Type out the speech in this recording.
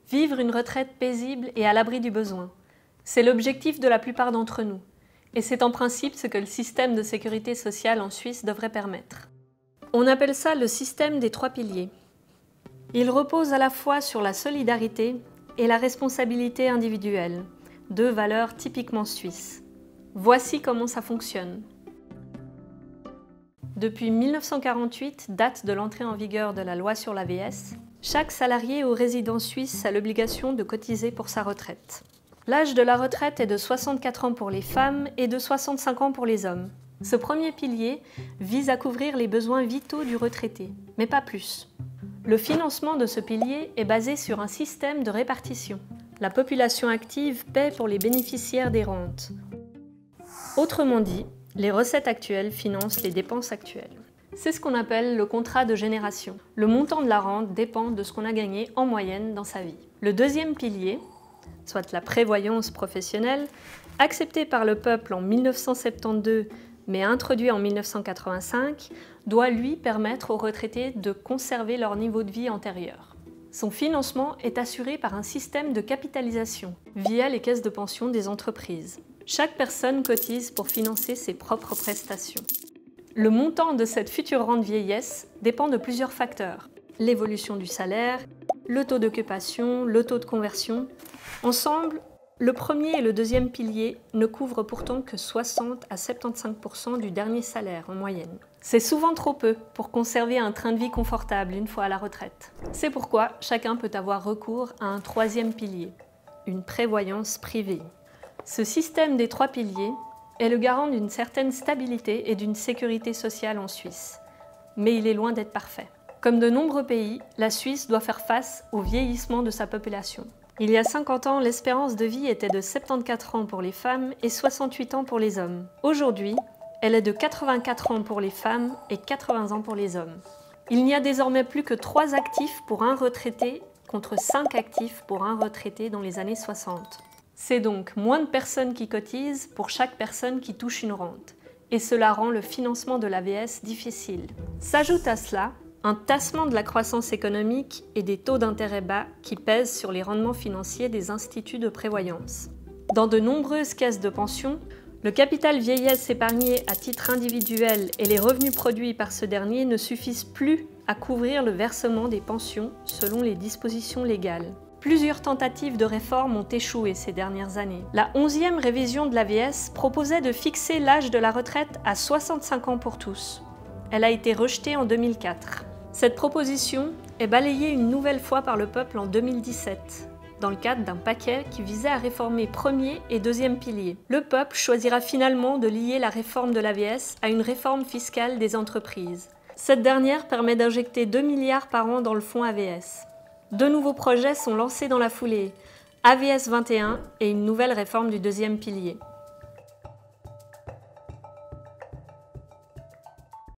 Vivre une retraite paisible et à l'abri du besoin. C'est l'objectif de la plupart d'entre nous. Et c'est en principe ce que le système de sécurité sociale en Suisse devrait permettre. On appelle ça le système des 3 piliers. Il repose à la fois sur la solidarité et la responsabilité individuelle, 2 valeurs typiquement suisses. Voici comment ça fonctionne. Depuis 1948, date de l'entrée en vigueur de la loi sur l'AVS, chaque salarié ou résident suisse a l'obligation de cotiser pour sa retraite. L'âge de la retraite est de 64 ans pour les femmes et de 65 ans pour les hommes. Ce premier pilier vise à couvrir les besoins vitaux du retraité, mais pas plus. Le financement de ce pilier est basé sur un système de répartition. La population active paie pour les bénéficiaires des rentes. Autrement dit, les recettes actuelles financent les dépenses actuelles. C'est ce qu'on appelle le contrat de génération. Le montant de la rente dépend de ce qu'on a gagné en moyenne dans sa vie. Le deuxième pilier, soit la prévoyance professionnelle, accepté par le peuple en 1972 mais introduit en 1985, doit lui permettre aux retraités de conserver leur niveau de vie antérieur. Son financement est assuré par un système de capitalisation via les caisses de pension des entreprises. Chaque personne cotise pour financer ses propres prestations. Le montant de cette future rente vieillesse dépend de plusieurs facteurs. L'évolution du salaire, le taux d'occupation, le taux de conversion. Ensemble, le premier et le deuxième pilier ne couvrent pourtant que 60 à 75% du dernier salaire en moyenne. C'est souvent trop peu pour conserver un train de vie confortable une fois à la retraite. C'est pourquoi chacun peut avoir recours à un troisième pilier, une prévoyance privée. Ce système des 3 piliers est le garant d'une certaine stabilité et d'une sécurité sociale en Suisse. Mais il est loin d'être parfait. Comme de nombreux pays, la Suisse doit faire face au vieillissement de sa population. Il y a 50 ans, l'espérance de vie était de 74 ans pour les femmes et 68 ans pour les hommes. Aujourd'hui, elle est de 84 ans pour les femmes et 80 ans pour les hommes. Il n'y a désormais plus que 3 actifs pour un retraité contre 5 actifs pour un retraité dans les années 60. C'est donc moins de personnes qui cotisent pour chaque personne qui touche une rente. Et cela rend le financement de l'AVS difficile. S'ajoute à cela un tassement de la croissance économique et des taux d'intérêt bas qui pèsent sur les rendements financiers des instituts de prévoyance. Dans de nombreuses caisses de pension, le capital vieillesse épargné à titre individuel et les revenus produits par ce dernier ne suffisent plus à couvrir le versement des pensions selon les dispositions légales. Plusieurs tentatives de réforme ont échoué ces dernières années. La 11e révision de l'AVS proposait de fixer l'âge de la retraite à 65 ans pour tous. Elle a été rejetée en 2004. Cette proposition est balayée une nouvelle fois par le peuple en 2017, dans le cadre d'un paquet qui visait à réformer premier et deuxième pilier. Le peuple choisira finalement de lier la réforme de l'AVS à une réforme fiscale des entreprises. Cette dernière permet d'injecter 2 milliards par an dans le fonds AVS. 2 nouveaux projets sont lancés dans la foulée, AVS 21 et une nouvelle réforme du deuxième pilier.